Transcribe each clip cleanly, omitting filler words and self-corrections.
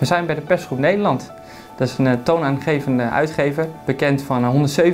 We zijn bij de Persgroep Nederland. Dat is een toonaangevende uitgever, bekend van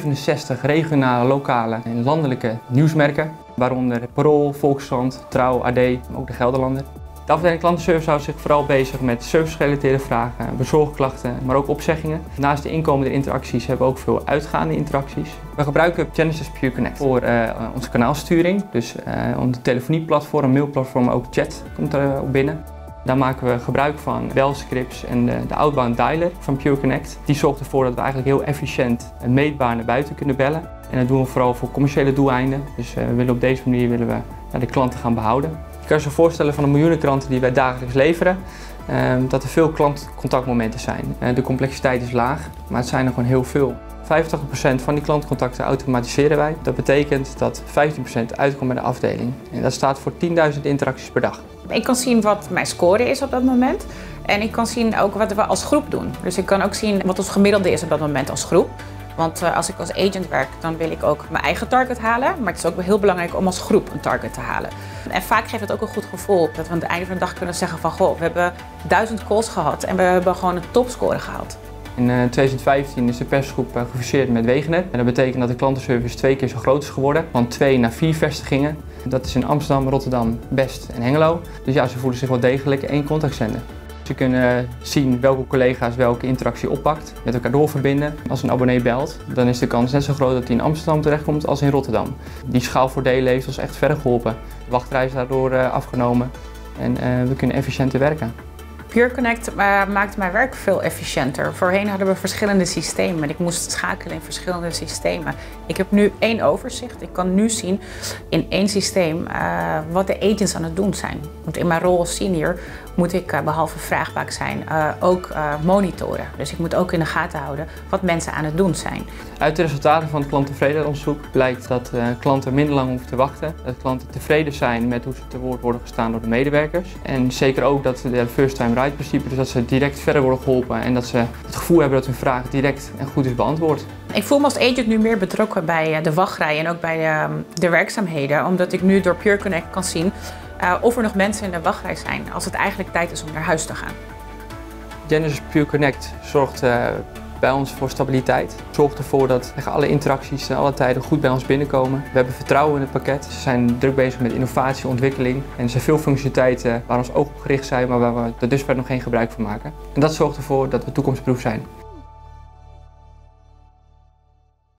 167 regionale, lokale en landelijke nieuwsmerken, waaronder Parool, Volkskrant, Trouw, AD, maar ook de Gelderlander. De afdeling klantenservice houdt zich vooral bezig met servicegerelateerde vragen, bezorgklachten, maar ook opzeggingen. Naast de inkomende interacties hebben we ook veel uitgaande interacties. We gebruiken Genesys Pure Connect voor onze kanaalsturing, dus onze telefonieplatform, mailplatform, ook chat komt erop binnen. Daar maken we gebruik van belscripts en de outbound dialer van Pure Connect. Die zorgt ervoor dat we eigenlijk heel efficiënt en meetbaar naar buiten kunnen bellen. En dat doen we vooral voor commerciële doeleinden. Dus op deze manier willen we de klanten gaan behouden. Je kan je zo voorstellen van de miljoenen klanten die wij dagelijks leveren, dat er veel klantcontactmomenten zijn. De complexiteit is laag, maar het zijn er gewoon heel veel. 85% van die klantcontacten automatiseren wij. Dat betekent dat 15% uitkomt bij de afdeling. En dat staat voor 10.000 interacties per dag. Ik kan zien wat mijn score is op dat moment. En ik kan zien ook wat we als groep doen. Dus ik kan ook zien wat ons gemiddelde is op dat moment als groep. Want als ik als agent werk, dan wil ik ook mijn eigen target halen. Maar het is ook heel belangrijk om als groep een target te halen. En vaak geeft het ook een goed gevoel dat we aan het einde van de dag kunnen zeggen van goh, we hebben 1000 calls gehad en we hebben gewoon een topscore gehaald. In 2015 is de persgroep gefuseerd met Wegener. En dat betekent dat de klantenservice 2 keer zo groot is geworden, van 2 naar 4 vestigingen. Dat is in Amsterdam, Rotterdam, Best en Hengelo. Dus ja, ze voelen zich wel degelijk één contactzender. Ze kunnen zien welke collega's welke interactie oppakt, met elkaar doorverbinden. Als een abonnee belt, dan is de kans net zo groot dat hij in Amsterdam terechtkomt als in Rotterdam. Die schaalvoordelen heeft ons echt verder geholpen. De wachtrij is daardoor afgenomen en we kunnen efficiënter werken. Pure Connect maakt mijn werk veel efficiënter. Voorheen hadden we verschillende systemen en ik moest schakelen in verschillende systemen. Ik heb nu één overzicht. Ik kan nu zien in één systeem wat de agents aan het doen zijn. Want in mijn rol als senior moet ik behalve vraagbaak zijn ook monitoren. Dus ik moet ook in de gaten houden wat mensen aan het doen zijn. Uit de resultaten van het klanttevredenheidsonderzoek blijkt dat klanten minder lang hoeven te wachten. Dat klanten tevreden zijn met hoe ze te woord worden gestaan door de medewerkers. En zeker ook dat de first time right principe, dus dat ze direct verder worden geholpen en dat ze het gevoel hebben dat hun vraag direct en goed is beantwoord. Ik voel me als agent nu meer betrokken bij de wachtrij en ook bij de werkzaamheden, omdat ik nu door Pure Connect kan zien of er nog mensen in de wachtrij zijn als het eigenlijk tijd is om naar huis te gaan. Genesys Pure Connect zorgt bij ons voor stabiliteit. Zorgt ervoor dat alle interacties ten alle tijden goed bij ons binnenkomen. We hebben vertrouwen in het pakket. Ze zijn druk bezig met innovatie, ontwikkeling. En er zijn veel functionaliteiten waar ons oog op gericht zijn, maar waar we er dus nog geen gebruik van maken. En dat zorgt ervoor dat we toekomstproof zijn.